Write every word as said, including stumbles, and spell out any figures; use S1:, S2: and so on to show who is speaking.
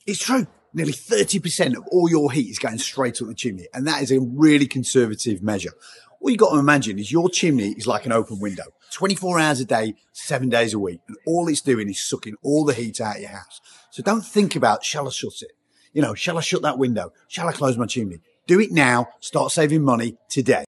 S1: It's true. Nearly thirty percent of all your heat is going straight up the chimney. And that is a really conservative measure. All you've got to imagine is your chimney is like an open window, twenty-four hours a day, seven days a week. And all it's doing is sucking all the heat out of your house. So don't think about, shall I shut it? You know, shall I shut that window? Shall I close my chimney? Do it now. Start saving money today.